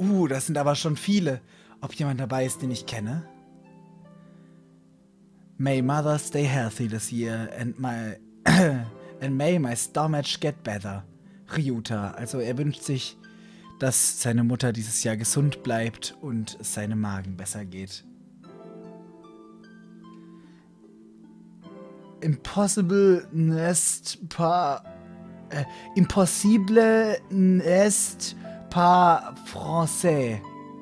Das sind aber schon viele. Ob jemand dabei ist, den ich kenne? May mother stay healthy this year and may my stomach get better. Ryuta. Also er wünscht sich, dass seine Mutter dieses Jahr gesund bleibt und es seinem Magen besser geht. Impossible n'est pas français.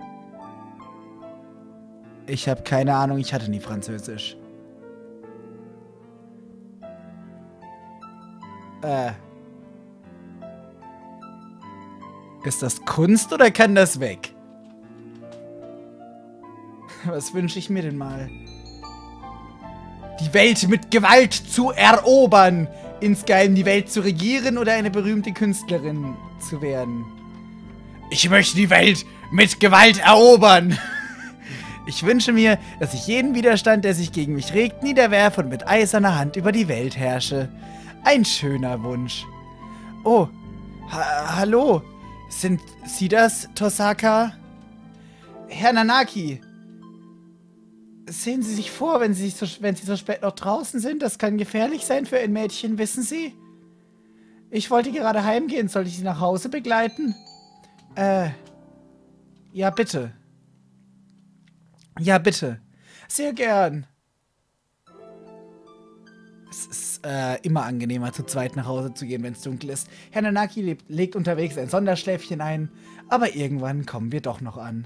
Ich habe keine Ahnung, ich hatte nie Französisch. Ist das Kunst oder kann das weg? Was wünsche ich mir denn mal? Die Welt mit Gewalt zu erobern. Insgeheim die Welt zu regieren oder eine berühmte Künstlerin zu werden. Ich möchte die Welt mit Gewalt erobern. Ich wünsche mir, dass ich jeden Widerstand, der sich gegen mich regt, niederwerfe und mit eiserner Hand über die Welt herrsche. Ein schöner Wunsch. Oh, hallo. Sind Sie das, Tosaka? Herr Nanaki. Sehen Sie sich vor, wenn Sie so spät noch draußen sind? Das kann gefährlich sein für ein Mädchen, wissen Sie? Ich wollte gerade heimgehen. Soll ich Sie nach Hause begleiten? Ja, bitte. Ja, bitte. Sehr gern. Es ist immer angenehmer, zu zweit nach Hause zu gehen, wenn es dunkel ist. Herr Nanaki legt unterwegs ein Sonderschläfchen ein, aber irgendwann kommen wir doch noch an.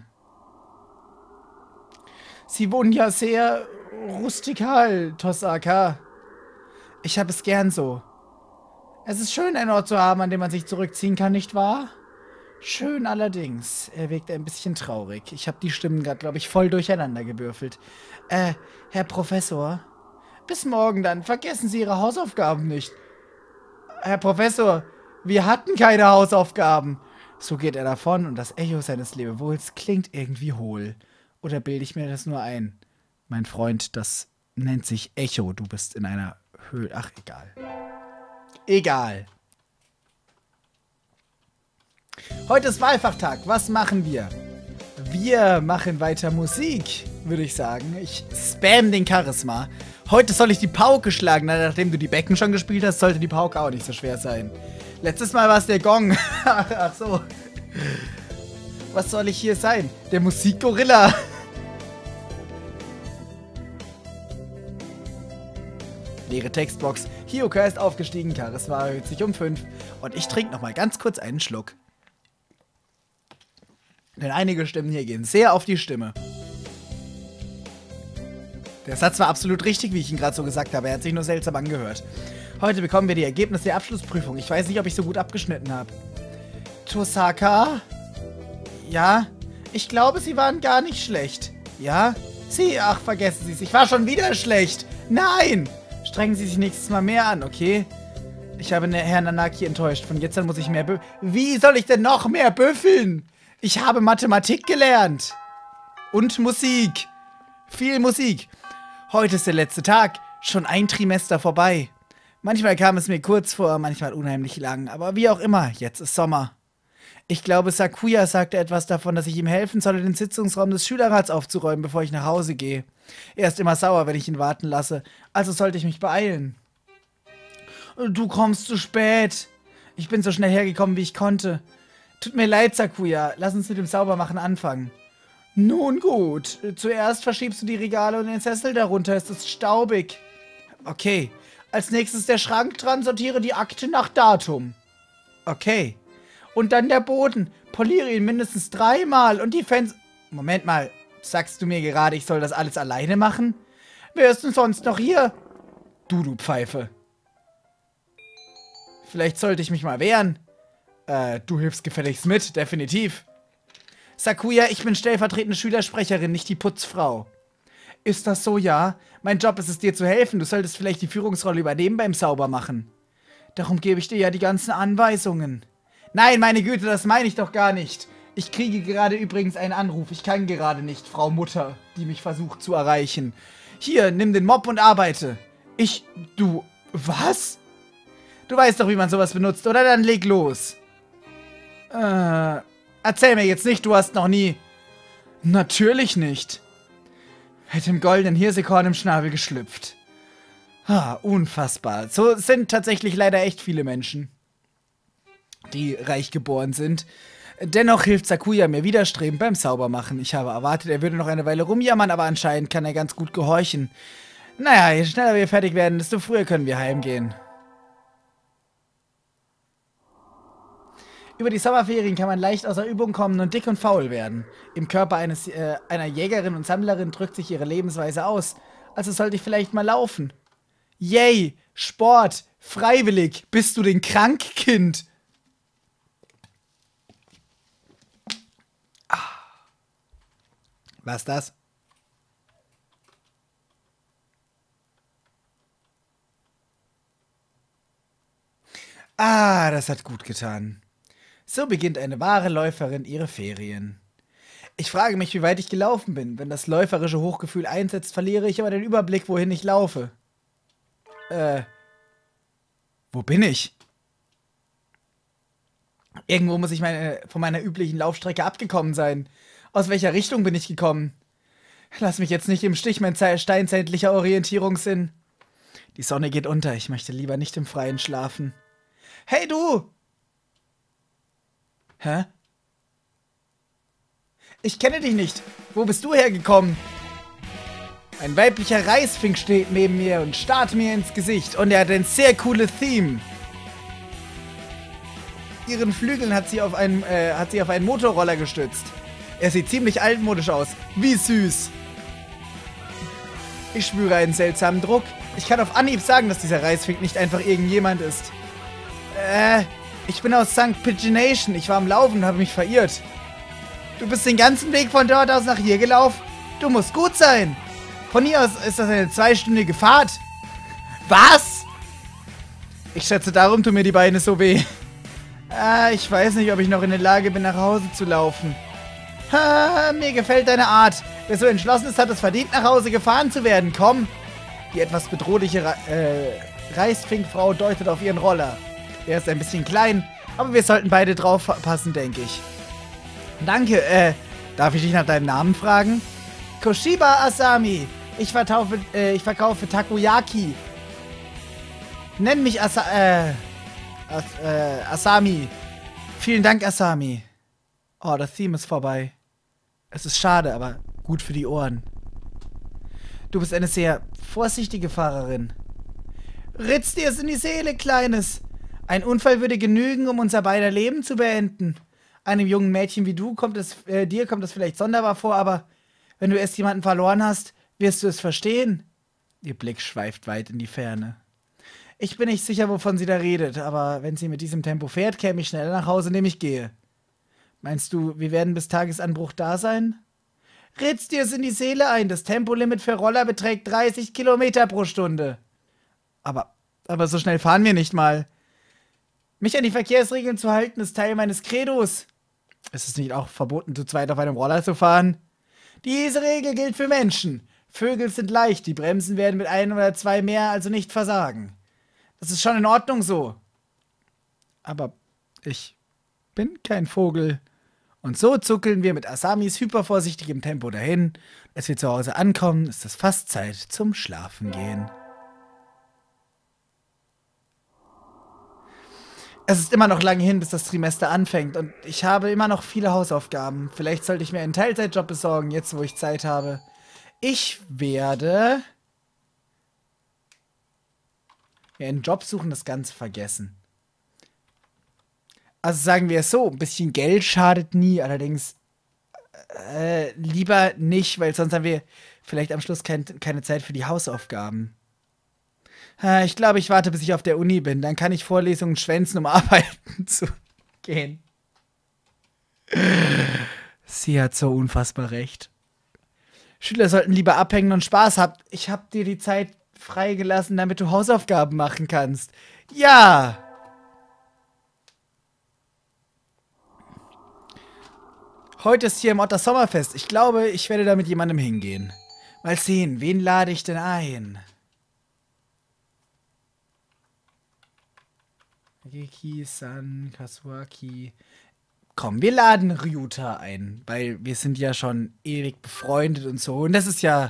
Sie wohnen ja sehr rustikal, Tosaka. Ich habe es gern so. Es ist schön, einen Ort zu haben, an dem man sich zurückziehen kann, nicht wahr? Schön allerdings. Er wirkt ein bisschen traurig. Ich habe die Stimmen gerade, glaube ich, voll durcheinander gewürfelt. Herr Professor? Bis morgen dann. Vergessen Sie Ihre Hausaufgaben nicht. Herr Professor, wir hatten keine Hausaufgaben. So geht er davon und das Echo seines Lebewohls klingt irgendwie hohl. Oder bilde ich mir das nur ein? Mein Freund, das nennt sich Echo. Du bist in einer Höhle. Ach, egal. Egal. Heute ist Wahlfachtag. Was machen wir? Wir machen weiter Musik, würde ich sagen. Ich spam den Charisma. Heute soll ich die Pauke schlagen. Nachdem du die Becken schon gespielt hast, sollte die Pauke auch nicht so schwer sein. Letztes Mal war es der Gong. Ach so. Was soll ich hier sein? Der Musikgorilla. Leere Textbox. Hioka ist aufgestiegen, Charisma erhöht sich um 5. Und ich trinke nochmal ganz kurz einen Schluck. Denn einige Stimmen hier gehen sehr auf die Stimme. Der Satz war absolut richtig, wie ich ihn gerade so gesagt habe. Er hat sich nur seltsam angehört. Heute bekommen wir die Ergebnisse der Abschlussprüfung. Ich weiß nicht, ob ich so gut abgeschnitten habe. Tosaka? Ja? Ich glaube, Sie waren gar nicht schlecht. Ja? Sie? Ach, vergessen Sie es. Ich war schon wieder schlecht. Nein! Strengen Sie sich nächstes Mal mehr an, okay? Ich habe Herrn Nanaki enttäuscht. Von jetzt an muss ich mehr büffeln. Wie soll ich denn noch mehr büffeln? Ich habe Mathematik gelernt. Und Musik. Viel Musik. Heute ist der letzte Tag. Schon ein Trimester vorbei. Manchmal kam es mir kurz vor, manchmal unheimlich lang. Aber wie auch immer, jetzt ist Sommer. Ich glaube, Sakuya sagte etwas davon, dass ich ihm helfen solle, den Sitzungsraum des Schülerrats aufzuräumen, bevor ich nach Hause gehe. Er ist immer sauer, wenn ich ihn warten lasse. Also sollte ich mich beeilen. Du kommst zu spät. Ich bin so schnell hergekommen, wie ich konnte. Tut mir leid, Sakuya. Lass uns mit dem Saubermachen anfangen. Nun gut. Zuerst verschiebst du die Regale und den Sessel darunter. Es ist staubig. Okay. Als nächstes der Schrank dran. Sortiere die Akte nach Datum. Okay. Und dann der Boden. Poliere ihn mindestens 3-mal. Und die Fenster... Moment mal. Sagst du mir gerade, ich soll das alles alleine machen? Wer ist denn sonst noch hier? Du Pfeife. Vielleicht sollte ich mich mal wehren. Du hilfst gefälligst mit, definitiv. Sakuya, ich bin stellvertretende Schülersprecherin, nicht die Putzfrau. Ist das so, ja? Mein Job ist es, dir zu helfen. Du solltest vielleicht die Führungsrolle übernehmen beim Saubermachen. Darum gebe ich dir ja die ganzen Anweisungen. Nein, meine Güte, das meine ich doch gar nicht. Ich kriege gerade übrigens einen Anruf. Ich kann gerade nicht, Frau Mutter, die mich versucht zu erreichen. Hier, nimm den Mob und arbeite. Du, was? Du weißt doch, wie man sowas benutzt, oder? Dann leg los. Erzähl mir jetzt nicht, du hast noch nie... Natürlich nicht. Mit dem goldenen Hirsekorn im Schnabel geschlüpft. Ah, unfassbar. So sind tatsächlich leider echt viele Menschen, die reich geboren sind. Dennoch hilft Sakuya mir widerstrebend beim Saubermachen. Ich habe erwartet, er würde noch eine Weile rumjammern, aber anscheinend kann er ganz gut gehorchen. Naja, je schneller wir fertig werden, desto früher können wir heimgehen. Über die Sommerferien kann man leicht außer Übung kommen und dick und faul werden. Im Körper einer Jägerin und Sammlerin drückt sich ihre Lebensweise aus. Also sollte ich vielleicht mal laufen. Yay! Sport! Freiwillig! Bist du denn krank, Kind? Was das? Ah, das hat gut getan. So beginnt eine wahre Läuferin ihre Ferien. Ich frage mich, wie weit ich gelaufen bin. Wenn das läuferische Hochgefühl einsetzt, verliere ich aber den Überblick, wohin ich laufe. Wo bin ich? Irgendwo muss ich von meiner üblichen Laufstrecke abgekommen sein. Aus welcher Richtung bin ich gekommen? Lass mich jetzt nicht im Stich, mein steinzeitlicher Orientierungssinn. Die Sonne geht unter, ich möchte lieber nicht im Freien schlafen. Hey, du! Hä? Ich kenne dich nicht. Wo bist du hergekommen? Ein weiblicher Reisfink steht neben mir und starrt mir ins Gesicht. Und er hat ein sehr cooles Theme. Ihren Flügeln hat sie auf einen Motorroller gestützt. Er sieht ziemlich altmodisch aus. Wie süß. Ich spüre einen seltsamen Druck. Ich kann auf Anhieb sagen, dass dieser Reisfink nicht einfach irgendjemand ist. Ich bin aus St. Pigeonation. Ich war am Laufen und habe mich verirrt. Du bist den ganzen Weg von dort aus nach hier gelaufen? Du musst gut sein. Von hier aus ist das eine 2-stündige Fahrt. Was? Ich schätze, darum tun mir die Beine so weh. Ich weiß nicht, ob ich noch in der Lage bin, nach Hause zu laufen. Mir gefällt deine Art. Wer so entschlossen ist, hat es verdient, nach Hause gefahren zu werden. Komm. Die etwas bedrohliche Reisfinkfrau deutet auf ihren Roller. Er ist ein bisschen klein, aber wir sollten beide drauf passen, denke ich. Danke, darf ich dich nach deinem Namen fragen? Koshiba Asami. Ich verkaufe Takoyaki. Nenn mich Asami. Vielen Dank, Asami. Oh, das Theme ist vorbei. Es ist schade, aber gut für die Ohren. Du bist eine sehr vorsichtige Fahrerin. Ritz dir es in die Seele, Kleines. Ein Unfall würde genügen, um unser beider Leben zu beenden. Einem jungen Mädchen wie du kommt es vielleicht sonderbar vor, aber wenn du erst jemanden verloren hast, wirst du es verstehen. Ihr Blick schweift weit in die Ferne. Ich bin nicht sicher, wovon sie da redet, aber wenn sie mit diesem Tempo fährt, käme ich schneller nach Hause, indem ich gehe. Meinst du, wir werden bis Tagesanbruch da sein? Ritz dir es in die Seele ein, das Tempolimit für Roller beträgt 30 Kilometer pro Stunde. Aber so schnell fahren wir nicht mal. Mich an die Verkehrsregeln zu halten, ist Teil meines Credos. Ist es nicht auch verboten, zu zweit auf einem Roller zu fahren? Diese Regel gilt für Menschen. Vögel sind leicht, die Bremsen werden mit 1 oder 2 mehr also nicht versagen. Das ist schon in Ordnung so. Aber ich bin kein Vogel. Und so zuckeln wir mit Asamis hypervorsichtigem Tempo dahin. Als wir zu Hause ankommen, ist es fast Zeit zum Schlafengehen. Es ist immer noch lange hin, bis das Trimester anfängt und ich habe immer noch viele Hausaufgaben. Vielleicht sollte ich mir einen Teilzeitjob besorgen, jetzt wo ich Zeit habe. Ich werde mir einen Job suchen, das Ganze vergessen. Also sagen wir es so, ein bisschen Geld schadet nie, allerdings lieber nicht, weil sonst haben wir vielleicht am Schluss keine Zeit für die Hausaufgaben. Ich glaube, ich warte, bis ich auf der Uni bin. Dann kann ich Vorlesungen schwänzen, um arbeiten zu gehen. Sie hat so unfassbar recht. Schüler sollten lieber abhängen und Spaß haben. Ich habe dir die Zeit freigelassen, damit du Hausaufgaben machen kannst. Ja! Heute ist hier im Otter Sommerfest. Ich glaube, ich werde da mit jemandem hingehen. Mal sehen, wen lade ich denn ein? Riki, San, Kasuaki. Komm, wir laden Ryuta ein, weil wir sind ja schon ewig befreundet und so. Und das ist ja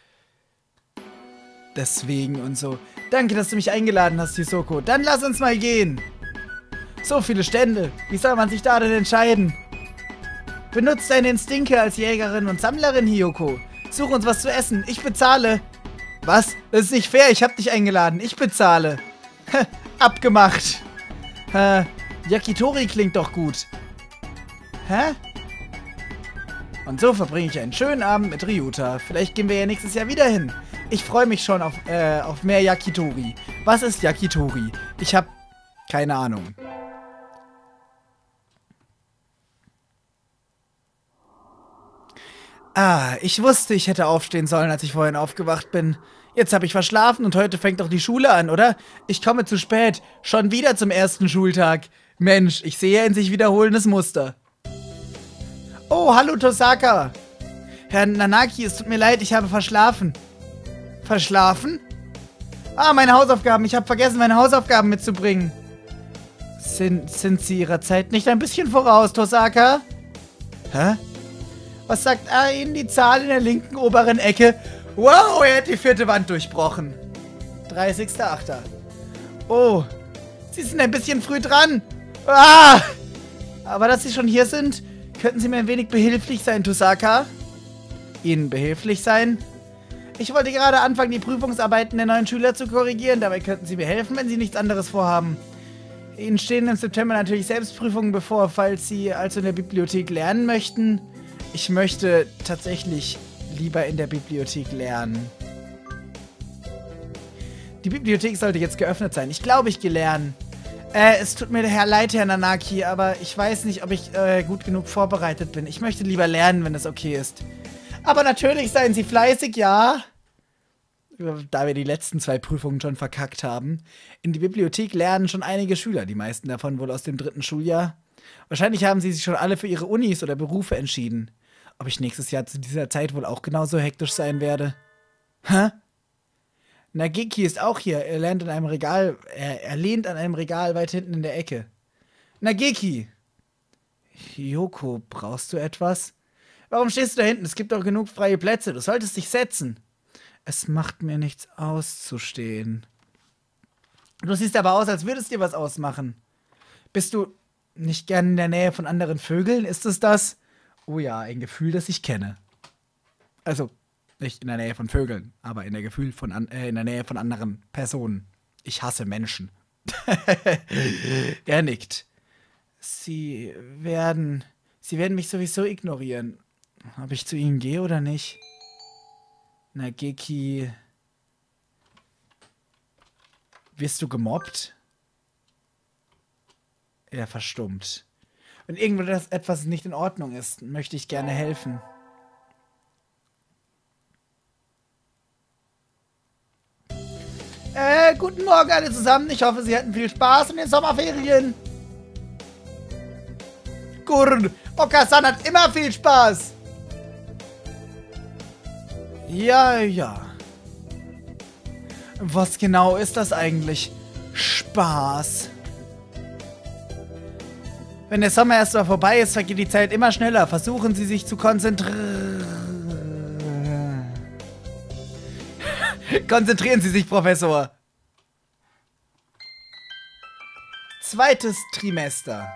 deswegen und so. Danke, dass du mich eingeladen hast, Hisoko. Dann lass uns mal gehen. So viele Stände. Wie soll man sich da denn entscheiden? Benutzt deine Instinkte als Jägerin und Sammlerin, Hiyoko. Such uns was zu essen. Ich bezahle. Was? Das ist nicht fair. Ich hab dich eingeladen. Ich bezahle. Abgemacht. Yakitori klingt doch gut. Hä? Und so verbringe ich einen schönen Abend mit Ryuta. Vielleicht gehen wir ja nächstes Jahr wieder hin. Ich freue mich schon auf mehr Yakitori. Was ist Yakitori? Ich habe keine Ahnung. Ah, ich wusste, ich hätte aufstehen sollen, als ich vorhin aufgewacht bin. Jetzt habe ich verschlafen und heute fängt doch die Schule an, oder? Ich komme zu spät. Schon wieder zum ersten Schultag. Mensch, ich sehe ein sich wiederholendes Muster. Oh, hallo Tosaka. Herr Nanaki, es tut mir leid, ich habe verschlafen. Verschlafen? Ah, meine Hausaufgaben. Ich habe vergessen, meine Hausaufgaben mitzubringen. Sind Sie Ihrer Zeit nicht ein bisschen voraus, Tosaka? Hä? Was sagt Ihnen die Zahl in der linken oberen Ecke? Wow, er hat die 4. Wand durchbrochen. 30.08. Oh, Sie sind ein bisschen früh dran. Ah! Aber dass Sie schon hier sind, könnten Sie mir ein wenig behilflich sein, Tosaka? Ihnen behilflich sein? Ich wollte gerade anfangen, die Prüfungsarbeiten der neuen Schüler zu korrigieren. Dabei könnten Sie mir helfen, wenn Sie nichts anderes vorhaben. Ihnen stehen im September natürlich Selbstprüfungen bevor, falls Sie also in der Bibliothek lernen möchten. Ich möchte tatsächlich lieber in der Bibliothek lernen. Die Bibliothek sollte jetzt geöffnet sein. Ich glaube, ich gehe lernen. Es tut mir leid, Herr Nanaki, aber ich weiß nicht, ob ich gut genug vorbereitet bin. Ich möchte lieber lernen, wenn das okay ist. Aber natürlich seien Sie fleißig, ja. Da wir die letzten 2 Prüfungen schon verkackt haben. In die Bibliothek lernen schon einige Schüler, die meisten davon wohl aus dem 3. Schuljahr. Wahrscheinlich haben sie sich schon alle für ihre Unis oder Berufe entschieden. Ob ich nächstes Jahr zu dieser Zeit wohl auch genauso hektisch sein werde. Hä? Nageki ist auch hier. Er lehnt an einem Regal. Er lehnt an einem Regal weit hinten in der Ecke. Nageki! Hiyoko, brauchst du etwas? Warum stehst du da hinten? Es gibt doch genug freie Plätze. Du solltest dich setzen. Es macht mir nichts auszustehen. Du siehst aber aus, als würdest dir was ausmachen. Bist du nicht gern in der Nähe von anderen Vögeln? Ist es das? Oh ja, ein Gefühl, das ich kenne. Also, nicht in der Nähe von Vögeln, aber in der in der Nähe von anderen Personen. Ich hasse Menschen. Er nickt. Sie werden mich sowieso ignorieren. Ob ich zu ihnen gehe oder nicht? Nageki. Wirst du gemobbt? Er verstummt. Wenn etwas nicht in Ordnung ist, möchte ich gerne helfen. Guten Morgen alle zusammen. Ich hoffe, Sie hatten viel Spaß in den Sommerferien. Gurn, Okasan hat immer viel Spaß. Ja, ja. Was genau ist das eigentlich? Spaß. Wenn der Sommer erst mal vorbei ist, vergeht die Zeit immer schneller. Versuchen Sie sich zu konzentrieren. Konzentrieren Sie sich, Professor. 2. Trimester.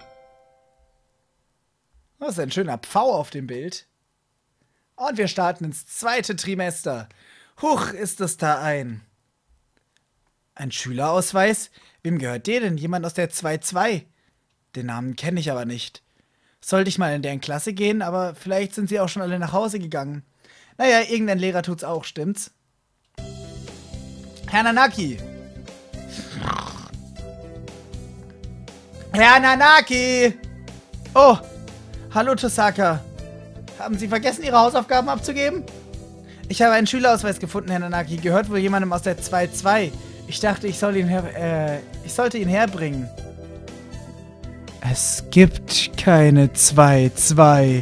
Das ist ein schöner Pfau auf dem Bild. Und wir starten ins 2. Trimester. Huch, ist es da ein Schülerausweis? Wem gehört der denn? Jemand aus der 2-2? Den Namen kenne ich aber nicht. Sollte ich mal in deren Klasse gehen, aber vielleicht sind sie auch schon alle nach Hause gegangen. Naja, irgendein Lehrer tut's auch, stimmt's? Herr Nanaki! Herr Nanaki! Oh, hallo Tosaka. Haben Sie vergessen, Ihre Hausaufgaben abzugeben? Ich habe einen Schülerausweis gefunden, Herr Nanaki. Gehört wohl jemandem aus der 2-2. Ich dachte, ich sollte ihn herbringen. Es gibt keine 2-2.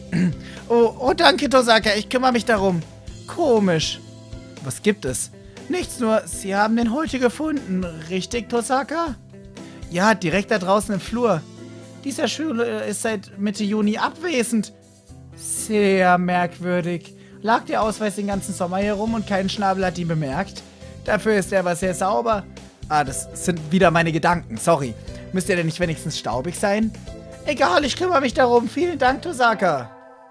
Oh, danke, Tosaka. Ich kümmere mich darum. Komisch. Was gibt es? Nichts, nur Sie haben den heute gefunden, richtig, Tosaka? Ja, direkt da draußen im Flur. Dieser Schüler ist seit Mitte Juni abwesend. Sehr merkwürdig. Lag der Ausweis den ganzen Sommer hier rum und kein Schnabel hat ihn bemerkt. Dafür ist er aber sehr sauber. Ah, das sind wieder meine Gedanken, sorry. Müsste er denn nicht wenigstens staubig sein? Egal, ich kümmere mich darum. Vielen Dank, Tosaka.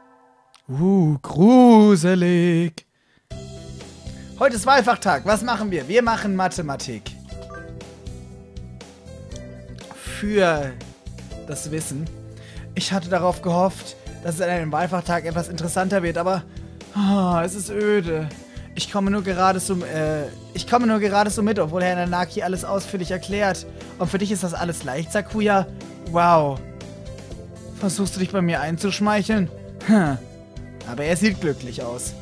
Gruselig. Heute ist Wahlfachtag. Was machen wir? Wir machen Mathematik. Für das Wissen. Ich hatte darauf gehofft, dass es an einem Wahlfachtag etwas interessanter wird, aber es ist öde. Ich komme nur gerade so mit, obwohl Herr Nanaki alles ausführlich erklärt. Und für dich ist das alles leicht, Sakuya? Wow. Versuchst du dich bei mir einzuschmeicheln? Aber er sieht glücklich aus.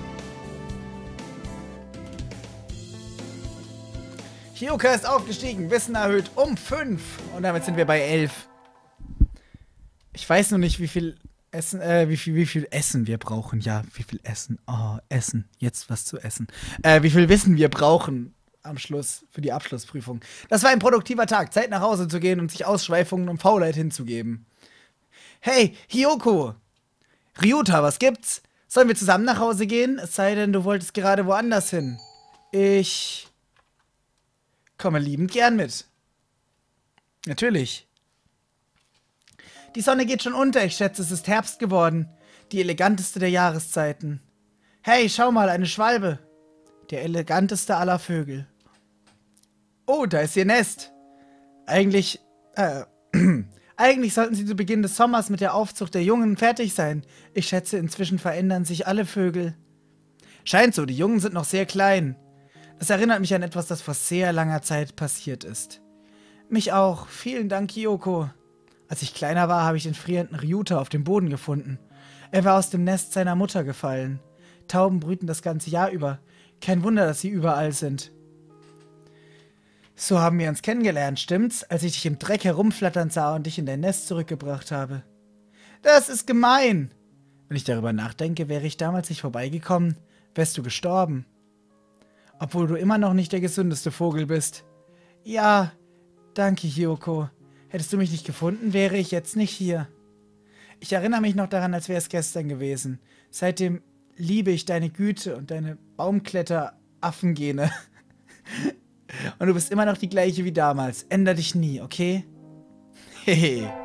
Hyoka ist aufgestiegen, Wissen erhöht um 5. Und damit sind wir bei 11. Ich weiß nur nicht, wie viel Essen, wie viel Essen wir brauchen. Ja, wie viel Essen. Oh, Essen. Jetzt was zu essen. Wie viel Wissen wir brauchen am Schluss für die Abschlussprüfung. Das war ein produktiver Tag. Zeit nach Hause zu gehen und sich Ausschweifungen und Faulheit hinzugeben. Hey, Hiyoko! Ryuta, was gibt's? Sollen wir zusammen nach Hause gehen? Es sei denn, du wolltest gerade woanders hin. Ich komme liebend gern mit. Natürlich. Die Sonne geht schon unter. Ich schätze, es ist Herbst geworden. Die eleganteste der Jahreszeiten. Hey, schau mal, eine Schwalbe. Der eleganteste aller Vögel. Oh, da ist ihr Nest. Eigentlich sollten sie zu Beginn des Sommers mit der Aufzucht der Jungen fertig sein. Ich schätze, inzwischen verändern sich alle Vögel. Scheint so, die Jungen sind noch sehr klein. Das erinnert mich an etwas, das vor sehr langer Zeit passiert ist. Mich auch. Vielen Dank, Kyoko. Als ich kleiner war, habe ich den frierenden Ryuta auf dem Boden gefunden. Er war aus dem Nest seiner Mutter gefallen. Tauben brüten das ganze Jahr über. Kein Wunder, dass sie überall sind. So haben wir uns kennengelernt, stimmt's? Als ich dich im Dreck herumflattern sah und dich in dein Nest zurückgebracht habe. Das ist gemein. Wenn ich darüber nachdenke, wäre ich damals nicht vorbeigekommen, wärst du gestorben. Obwohl du immer noch nicht der gesündeste Vogel bist. Ja, danke, Hiyoko. Hättest du mich nicht gefunden, wäre ich jetzt nicht hier. Ich erinnere mich noch daran, als wäre es gestern gewesen. Seitdem liebe ich deine Güte und deine Baumkletter-Affengene. Und du bist immer noch die gleiche wie damals. Änder dich nie, okay? Hehe.